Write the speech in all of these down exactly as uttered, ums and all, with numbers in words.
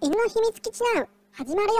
犬の秘密基地ナウ始まるよ。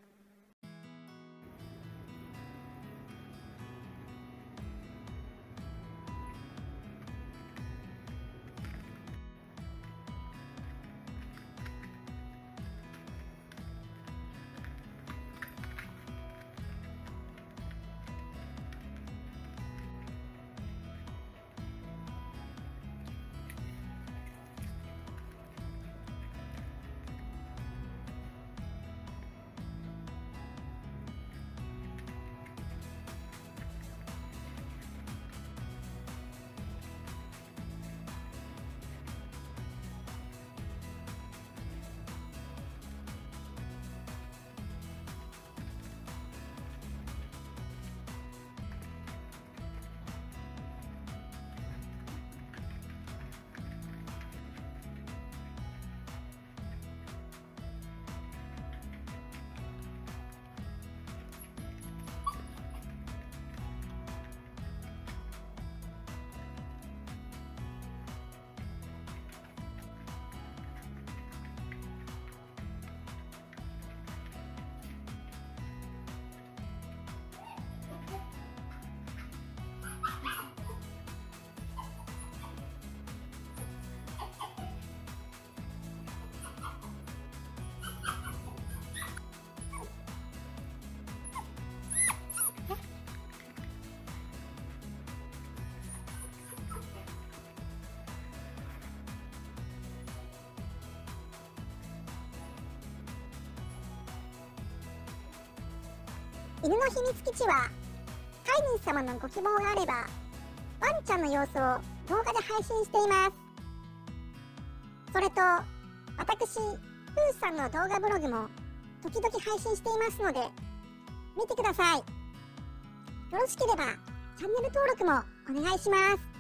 犬の秘密基地は飼い主様のご希望があればワンちゃんの様子を動画で配信しています。それと私ふーさんの動画ブログも時々配信していますので見てください。よろしければチャンネル登録もお願いします。